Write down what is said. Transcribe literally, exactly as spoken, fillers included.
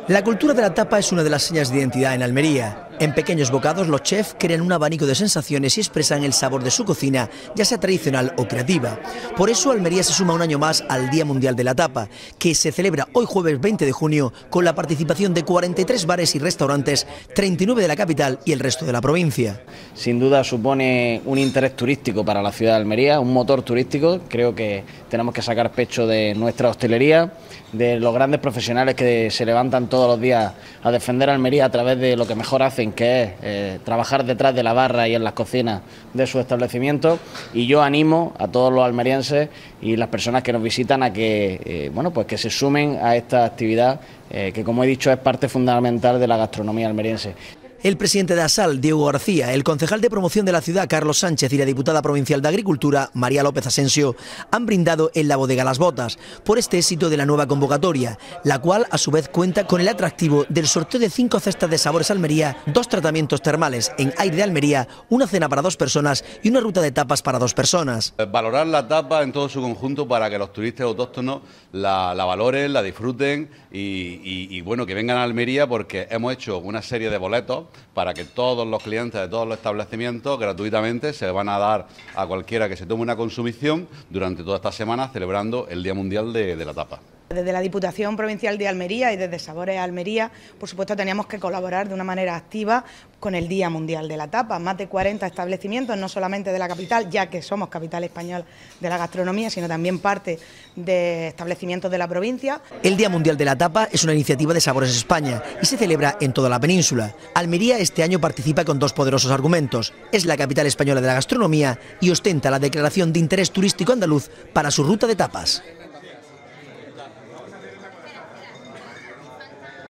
La cultura de la tapa es una de las señas de identidad en Almería. En pequeños bocados, los chefs crean un abanico de sensaciones y expresan el sabor de su cocina, ya sea tradicional o creativa. Por eso, Almería se suma un año más al Día Mundial de la Tapa, que se celebra hoy jueves veinte de junio con la participación de cuarenta y tres bares y restaurantes, treinta y nueve de la capital y el resto de la provincia. Sin duda supone un interés turístico para la ciudad de Almería, un motor turístico. Creo que tenemos que sacar pecho de nuestra hostelería, de los grandes profesionales que se levantan todos los días a defender a Almería a través de lo que mejor hacen, que es eh, trabajar detrás de la barra y en las cocinas de sus establecimientos. Y yo animo a todos los almerienses y las personas que nos visitan a que, eh, bueno, pues que se sumen a esta actividad eh, que, como he dicho, es parte fundamental de la gastronomía almeriense. El presidente de ASAL, Diego García, el concejal de promoción de la ciudad, Carlos Sánchez, y la diputada provincial de Agricultura, María López Asensio, han brindado en la bodega Las Botas por este éxito de la nueva convocatoria, la cual a su vez cuenta con el atractivo del sorteo de cinco cestas de sabores Almería, dos tratamientos termales en aire de Almería, una cena para dos personas y una ruta de tapas para dos personas. Valorar la tapa en todo su conjunto para que los turistas autóctonos la, la valoren, la disfruten y, y, y bueno, que vengan a Almería, porque hemos hecho una serie de boletos para que todos los clientes de todos los establecimientos gratuitamente se van a dar a cualquiera que se tome una consumición durante toda esta semana celebrando el Día Mundial de, de la Tapa. Desde la Diputación Provincial de Almería y desde Sabores Almería, por supuesto, teníamos que colaborar de una manera activa con el Día Mundial de la Tapa. Más de cuarenta establecimientos, no solamente de la capital, ya que somos capital española de la gastronomía, sino también parte de establecimientos de la provincia. El Día Mundial de la Tapa es una iniciativa de Sabores España y se celebra en toda la península. Almería este año participa con dos poderosos argumentos. Es la capital española de la gastronomía y ostenta la declaración de interés turístico andaluz para su ruta de tapas.